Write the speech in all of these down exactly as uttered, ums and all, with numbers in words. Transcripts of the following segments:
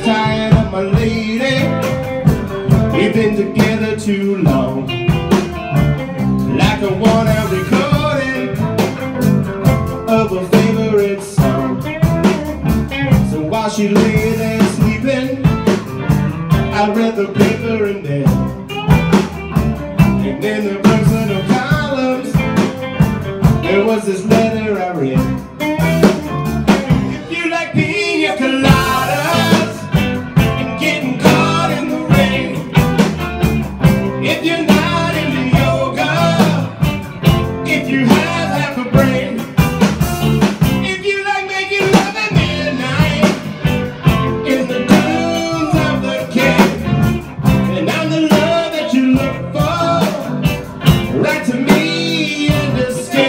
tired of my lady. We've been together too long. Like a worn-out recording of a favorite song. So while she lay there sleeping, I read the paper in bed. And in the personal columns, there was this letter I read. If you like pina coladas and getting caught in the rain, if you're not into yoga, if you have half a brain, if you like making love at midnight in the dunes of the Cape, and I'm the love that you look for, write to me and escape.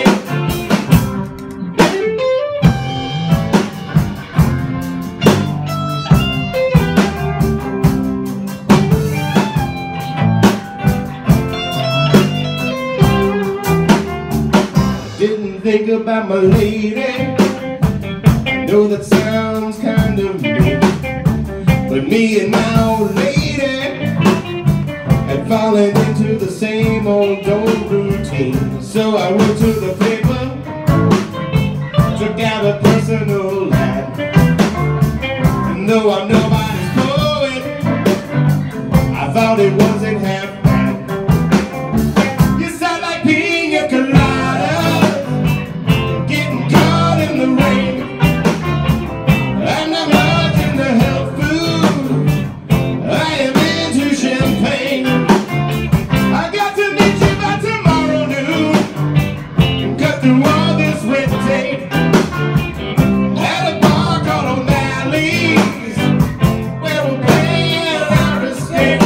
Didn't think about my lady. I know that sounds kind of mean, but me and my old lady had fallen into the same old old routine. So I went to the paper, took out a personal line. And though I'm nobody's poet, I thought it wasn't half bad. You sound like pina colada, getting caught in the rain. I'm not much into health food, I am into champagne. I got to meet you by tomorrow noon and cut through all this red tape at a bar called O'Malley's, where we're playing our escape.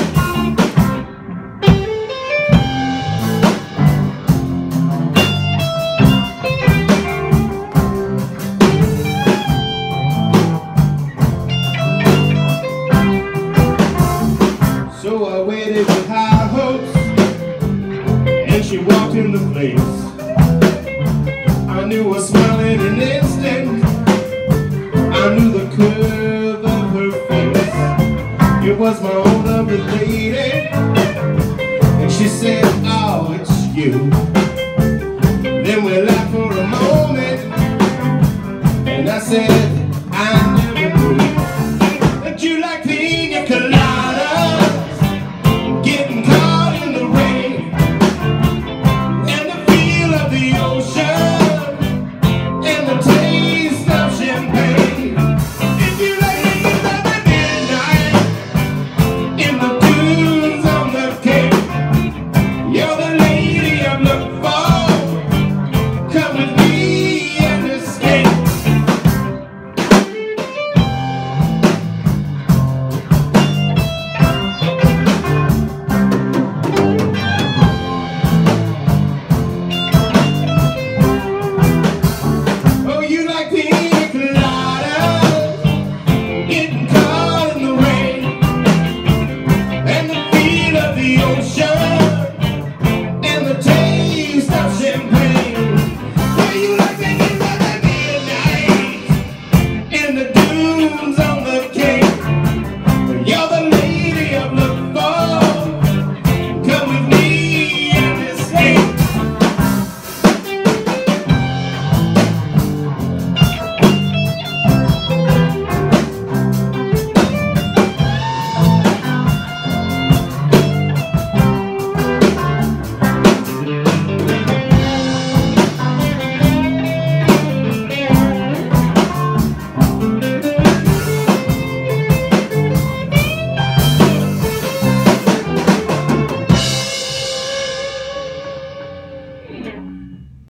So I waited with high hopes, and she walked in the place. I knew her smile in an instant, I knew the curve of her face. It was my own lovely lady, and she said, oh, it's you. Then we laughed for a moment, and I said, I never knew that you like pina colada.